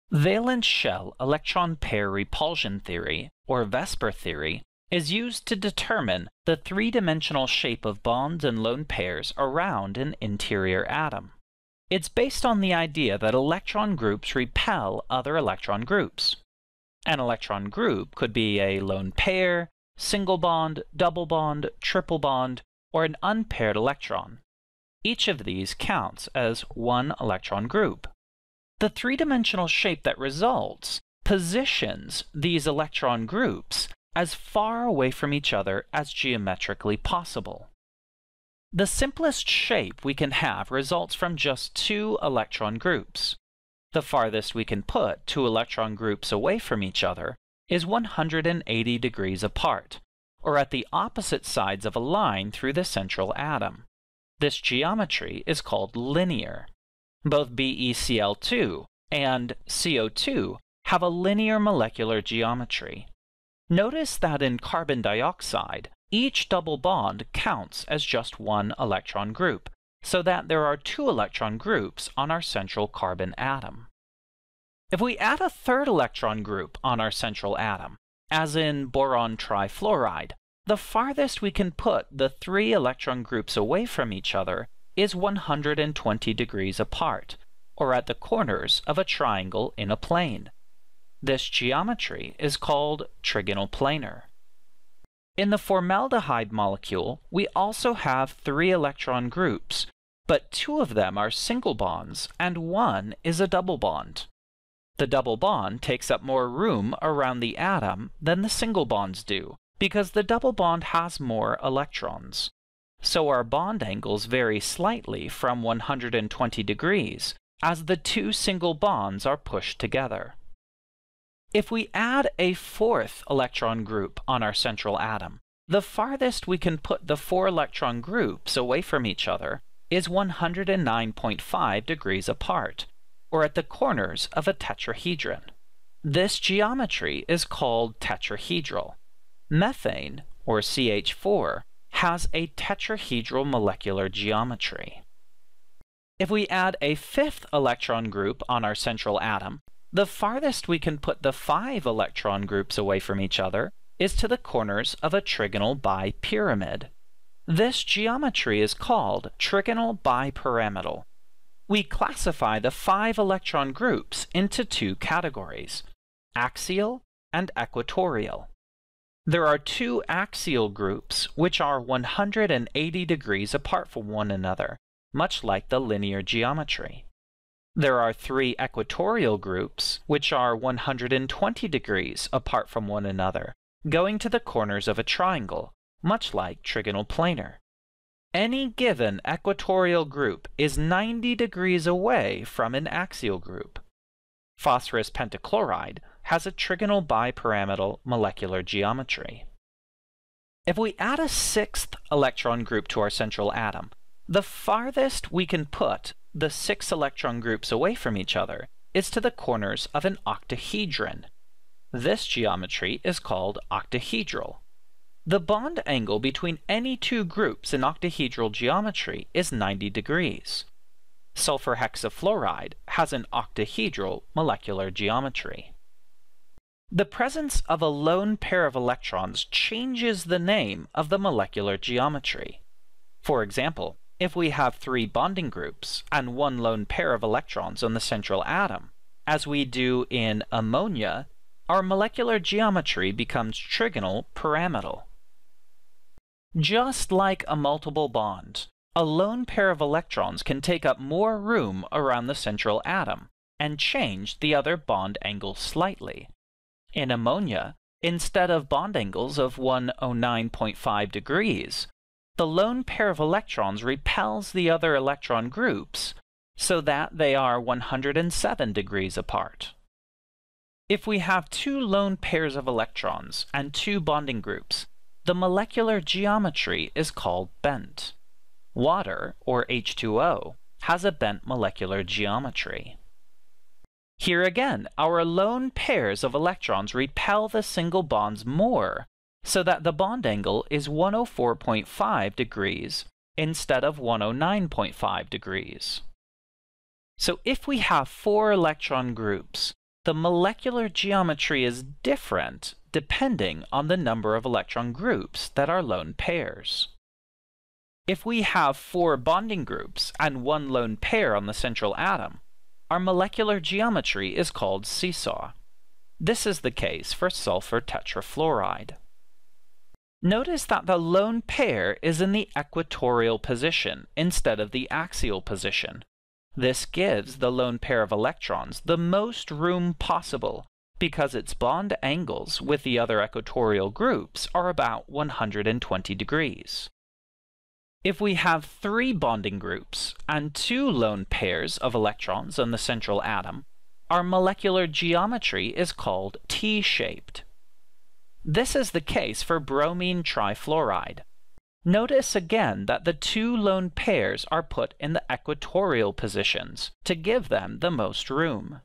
Valence shell electron pair repulsion theory, or VSEPR theory, is used to determine the three-dimensional shape of bonds and lone pairs around an interior atom. It's based on the idea that electron groups repel other electron groups. An electron group could be a lone pair, single bond, double bond, triple bond, or an unpaired electron. Each of these counts as one electron group. The three-dimensional shape that results positions these electron groups as far away from each other as geometrically possible. The simplest shape we can have results from just two electron groups. The farthest we can put two electron groups away from each other is 180 degrees apart, or at the opposite sides of a line through the central atom. This geometry is called linear. Both BeCl2 and CO2 have a linear molecular geometry. Notice that in carbon dioxide, each double bond counts as just one electron group, so that there are two electron groups on our central carbon atom. If we add a third electron group on our central atom, as in boron trifluoride, the farthest we can put the three electron groups away from each other is 120 degrees apart, or at the corners of a triangle in a plane. This geometry is called trigonal planar. In the formaldehyde molecule, we also have three electron groups, but two of them are single bonds and one is a double bond. The double bond takes up more room around the atom than the single bonds do, because the double bond has more electrons. So our bond angles vary slightly from 120 degrees as the two single bonds are pushed together. If we add a fourth electron group on our central atom, the farthest we can put the four electron groups away from each other is 109.5 degrees apart, or at the corners of a tetrahedron. This geometry is called tetrahedral. Methane, or CH4, has a tetrahedral molecular geometry. If we add a fifth electron group on our central atom, the farthest we can put the five electron groups away from each other is to the corners of a trigonal bipyramid. This geometry is called trigonal bipyramidal. We classify the five electron groups into two categories, axial and equatorial. There are two axial groups which are 180 degrees apart from one another, much like the linear geometry. There are three equatorial groups which are 120 degrees apart from one another, going to the corners of a triangle, much like trigonal planar. Any given equatorial group is 90 degrees away from an axial group. Phosphorus pentachloride has a trigonal bipyramidal molecular geometry. If we add a sixth electron group to our central atom, the farthest we can put the six electron groups away from each other is to the corners of an octahedron. This geometry is called octahedral. The bond angle between any two groups in octahedral geometry is 90 degrees. Sulfur hexafluoride has an octahedral molecular geometry. The presence of a lone pair of electrons changes the name of the molecular geometry. For example, if we have three bonding groups and one lone pair of electrons on the central atom, as we do in ammonia, our molecular geometry becomes trigonal pyramidal. Just like a multiple bond, a lone pair of electrons can take up more room around the central atom and change the other bond angles slightly. In ammonia, instead of bond angles of 109.5 degrees, the lone pair of electrons repels the other electron groups so that they are 107 degrees apart. If we have two lone pairs of electrons and two bonding groups, the molecular geometry is called bent. Water, or H2O, has a bent molecular geometry. Here again, our lone pairs of electrons repel the single bonds more, so that the bond angle is 104.5 degrees instead of 109.5 degrees. So if we have four electron groups, the molecular geometry is different depending on the number of electron groups that are lone pairs. If we have 4 bonding groups and 1 lone pair on the central atom, our molecular geometry is called seesaw. This is the case for sulfur tetrafluoride. Notice that the lone pair is in the equatorial position instead of the axial position. This gives the lone pair of electrons the most room possible because its bond angles with the other equatorial groups are about 120 degrees. If we have 3 bonding groups and 2 lone pairs of electrons on the central atom, our molecular geometry is called T-shaped. This is the case for bromine trifluoride. Notice again that the 2 lone pairs are put in the equatorial positions to give them the most room.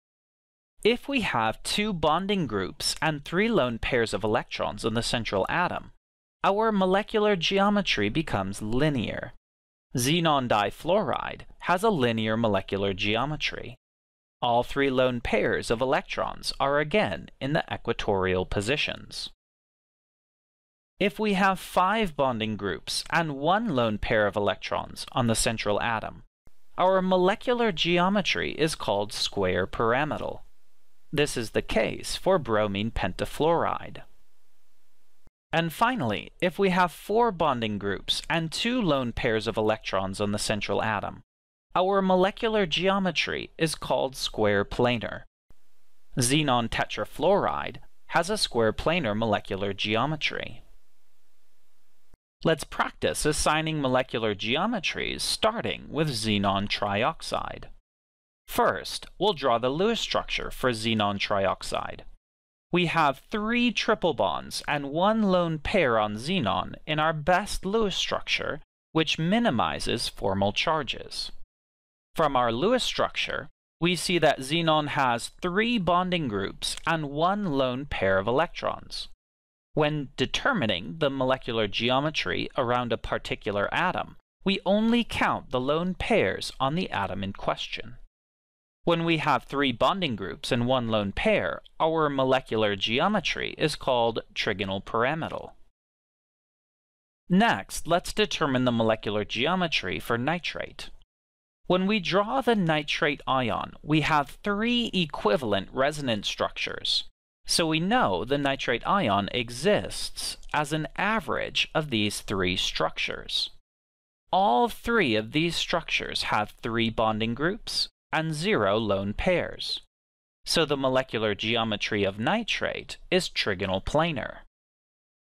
If we have 2 bonding groups and 3 lone pairs of electrons on the central atom, our molecular geometry becomes linear. Xenon difluoride has a linear molecular geometry. All 3 lone pairs of electrons are again in the equatorial positions. If we have 5 bonding groups and 1 lone pair of electrons on the central atom, our molecular geometry is called square pyramidal. This is the case for bromine pentafluoride. And finally, if we have 4 bonding groups and 2 lone pairs of electrons on the central atom, our molecular geometry is called square planar. Xenon tetrafluoride has a square planar molecular geometry. Let's practice assigning molecular geometries starting with xenon trioxide. First, we'll draw the Lewis structure for xenon trioxide. We have 3 triple bonds and 1 lone pair on xenon in our best Lewis structure, which minimizes formal charges. From our Lewis structure, we see that xenon has 3 bonding groups and 1 lone pair of electrons. When determining the molecular geometry around a particular atom, we only count the lone pairs on the atom in question. When we have 3 bonding groups and 1 lone pair, our molecular geometry is called trigonal pyramidal. Next, let's determine the molecular geometry for nitrate. When we draw the nitrate ion, we have 3 equivalent resonance structures. So we know the nitrate ion exists as an average of these 3 structures. All 3 of these structures have 3 bonding groups and 0 lone pairs. So the molecular geometry of nitrate is trigonal planar.